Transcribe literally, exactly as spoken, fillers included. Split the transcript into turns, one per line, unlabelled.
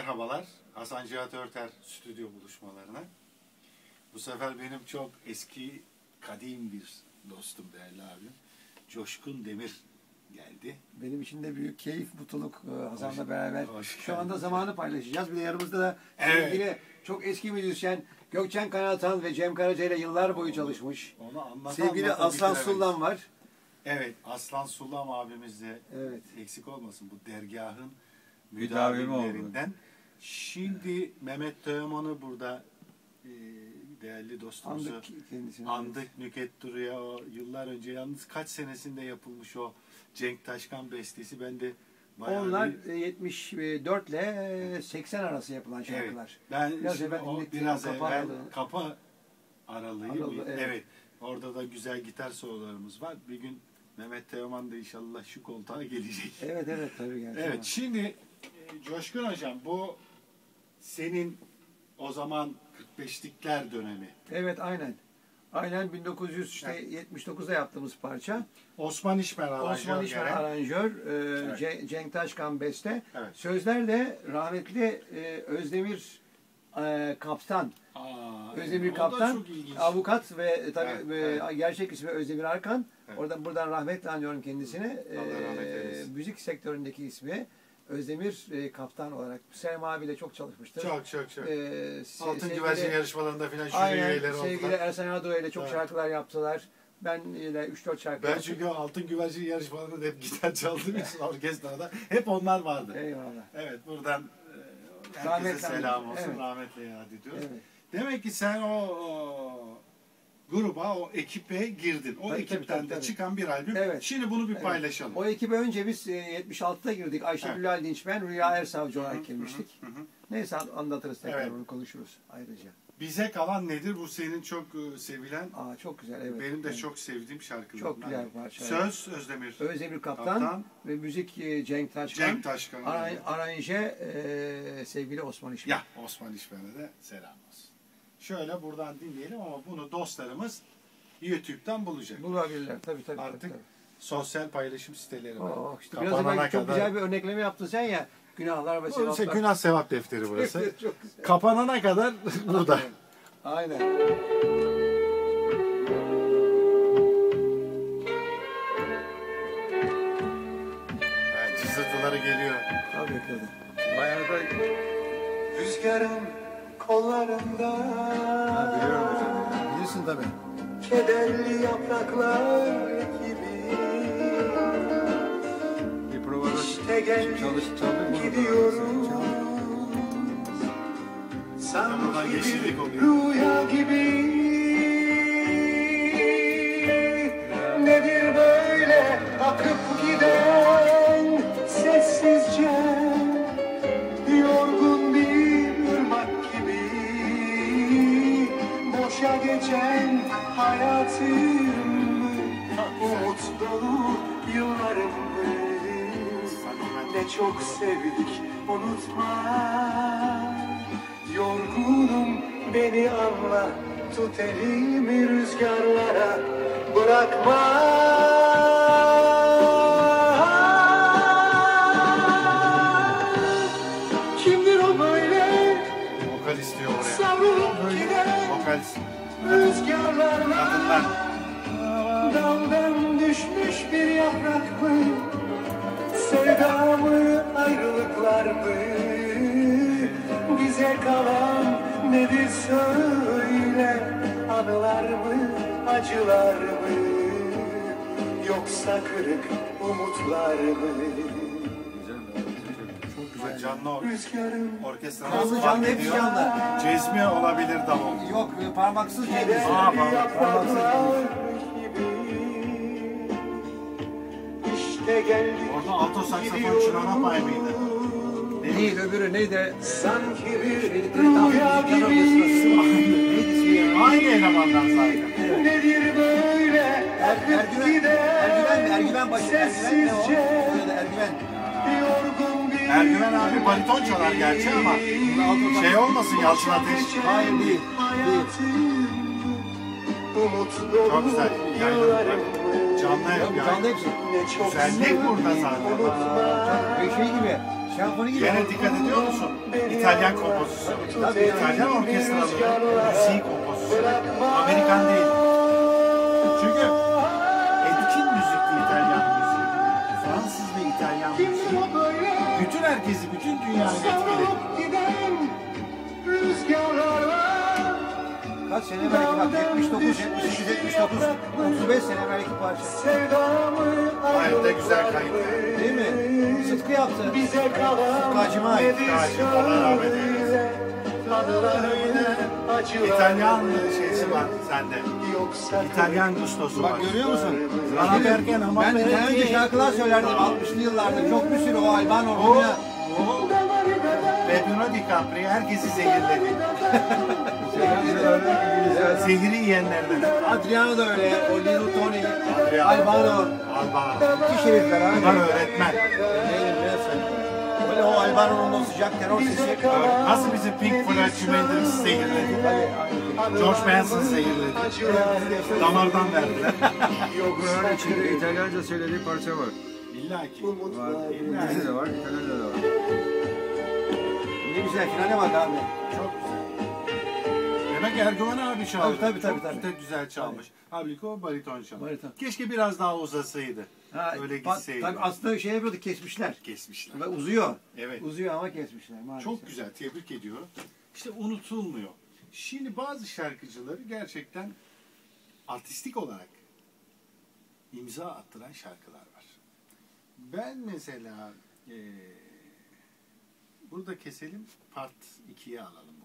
Merhabalar, Hasan Cihat Örter stüdyo buluşmalarına. Bu sefer benim çok eski, kadim bir dostum, değerli abim Coşkun Demir geldi.
Benim için de büyük keyif, mutluluk Hasan'la beraber. Şu anda zamanı paylaşacağız. Bir de yanımızda da
evet.
sevgili çok eski müzisyen Gökçen Kanatan ve Cem Karaca ile yıllar boyu çalışmış.
Onu anlatan,
sevgili Aslan Sullan var.
Evet, Aslan Sullan abimiz de
evet.
eksik olmasın bu dergahın müdavimlerinden. Şimdi Mehmet Teoman'ı burada e, değerli dostumuzu
andık,
andık evet. Nüket Duru'ya o yıllar önce, yalnız kaç senesinde yapılmış o Cenk Taşkan bestesi, ben de
onlar bir... yetmiş dört ile seksen arası yapılan şarkılar.
Evet. Ben biraz evvel, o, biraz evvel
aralığı.
Kapı Aralığı,
Aralığı evet.
evet. Orada da güzel gitar sololarımız var. Bir gün Mehmet Teoman da inşallah şu koltuğa gelecek.
Evet evet tabii gerçekten.
Evet, şimdi Coşkun Hocam, bu senin o zaman kırk beşlikler dönemi.
Evet, aynen. Aynen bin dokuz yüz yetmiş dokuzda yaptığımız parça.
Osman İşmer aranjör.
Osman İşmer yani. aranjör. E, evet. Cenk Taşkan beste. Evet. Sözler de rahmetli e, Özdemir e, Kaptan.
Aa,
Özdemir
evet.
Kaptan, avukat ve tabii evet,
evet.
E, gerçek ismi Özdemir Arkan. Evet. Oradan buradan rahmetle anıyorum kendisini. E, müzik sektöründeki ismi Özdemir e, Kaptan olarak. Selim abiyle çok çalışmıştır.
Çok çok çok.
Ee,
Altın güvercin yarışmalarında filan jüri üyeleri oldular.
Sevgili Ersan Ado ile çok evet. şarkılar yaptılar. Ben ile üç dört şarkı
Ben
yaptım.
çünkü altın güvercin yarışmalarında hep gitar çaldığım için orkestrada hep onlar vardı.
Eyvallah.
Evet, buradan e, herkese rahmetle selam olsun. Evet. Rahmetle yad ediyoruz. Evet. Demek ki sen o, o gruba, o ekipe girdin. O tabii, ekipten tabii, tabii, de tabii. çıkan bir albüm. Evet. Şimdi bunu bir evet. paylaşalım.
O ekibe önce biz yetmiş altıda girdik. Ayşegül evet. Aldinç, ben, Rüya Ersavcı olarak girmiştik. Hı hı hı. Neyse anlatırız tekrar, evet. onu konuşuruz ayrıca.
Bize Kalan Nedir? Bu senin çok sevilen.
Aa, çok güzel, evet.
Benim de
evet.
çok sevdiğim şarkılar.
Çok güzel parça.
Söz Özdemir.
Özdemir Kaptan, Kaptan ve müzik Cenk Taşkan.
Cenk Taşkan.
Aran, aranje e, sevgili Osman İşmer.
Ya Osman İşmer'e de selam olsun. Şöyle buradan dinleyelim ama bunu dostlarımız YouTube'dan bulacak.
Bulabilirler tabii tabii.
Artık
tabii, tabii.
sosyal paylaşım siteleri var.
Oh, işte biraz evvel çok güzel bir örnekleme yaptın sen ya. Günahlar ve sevaplar.
Şey, günah sevap defteri burası. Kapanana kadar burada.
Aynen.
Evet, cızırtıları geliyor.
Tabii ki. Bayağı da
rüzgarın kollarında.
Ha, biliyorum hocam. Bilirsin tabii.
Kederli yapraklar gibi.
Bir provada
işte geldik, gidiyoruz. Sanki bir rüya gibi. Nedir böyle akıp giden sessizce, yorgun bir ırmak gibi, boşa geçen hayatım, umut dolu yıllarım. Ne çok sevdik, unutma. Yorgunum, beni anla. Tut elimi rüzgarlara bırakma. Kimdir o böyle?
Vokal istiyor oraya.
Savrulup giden
vokalist.
Rüzgarlarla daldan düşmüş bir yaprak mı? Sevda mı, ayrılıklar mı? Bize kalan nedir söyle? Anılar mı, acılar mı? Yoksa kırık umutlar mı?
Çok güzel. Canlı orkestra.
Canlı canlı hep canlı.
Cezmi olabilir davul.
Yok, parmaksız cezmi.
Aa, parmaksız. Orada alto saksafon Çınar'a pay mıydı?
Değil, öbürü neydi?
Sanki bir
rüya gibi.
Aynı elemandan zaten.
Evet. Nedir böyle?
Ergüven, Ergüven mi? Ergüven başı. Ergüven ne o? Ergüven.
Ergüven abi bariton çalar gerçi ama şey olmasın, Yalçın Ateş.
Hayır değil. Değil.
Çok güzel. Yani, canlı yapıyor.
Canlı hepsi.
Güzellik burada zaten.
Çok şey gibi. Şampiyonu gibi.
Gene dikkat ediyor musun? İtalyan kompozisyonu. İtalyan orkestralı müziği kompozisyonu. Amerikan değil. Çünkü etkin müzikli İtalyan müziği, Fransız ve İtalyan müziği bütün herkesi, bütün dünyayı etkiledi.
Kaç sene belki bak yetmiş dokuz, yetmiş sekiz, yetmiş dokuz, otuz beş sene belki parça.
Gayet de güzel kayıt.
Değil mi? Sıtkı yaptı. Sıtkı Hacı'ma ait.
Allah rahmet eylesin. İtalyan şeysi var sende. İtalyan gustosu var.
Bak görüyor musun?
Bana derken ama
ben daha önce şarkılar söylerdim altmışlı yıllarda. Çok bir sürü o Albano,
O,
Romeo.
o Pedro DiCaprio herkesi zehirledi. Zehri yiyenlerden.
Adriano da öyle, o Lino Toni,
Adriano.
Albano.
Albano.
İki şerifler abi.
Bunlar öğretmen.
Neyim biliyorsun? Böyle o Albano'nun o sıcak terör sesi.
Nasıl bizim Pink Floyd, Jimi Hendrix zehirledi? George Benson zehirledi. Damardan verdiler.
Bunların içinde İtalyanca söylediği parça var.
İlla ki.
Var. İngilizce de var, İtalyanca da var.
Ne güzel finale bak abi.
Çok güzel. Demek Erguvan abi çaldı.
Tabii, tabii,
Çok
tabii, tabii.
güzel çalmış. Halbuki o bariton çaldı.
Bariton.
Keşke biraz daha uzasaydı.
Ha,
Öyle
bak,
gitseydi.
tabii aslında şey yapıyordu, kesmişler.
Kesmişler.
Ve uzuyor.
Evet.
Uzuyor ama kesmişler maalesef.
Çok güzel. Tebrik ediyorum. İşte unutulmuyor. Şimdi bazı şarkıcıları gerçekten artistik olarak imza attıran şarkılar var. Ben mesela eee burada keselim, part ikiye alalım.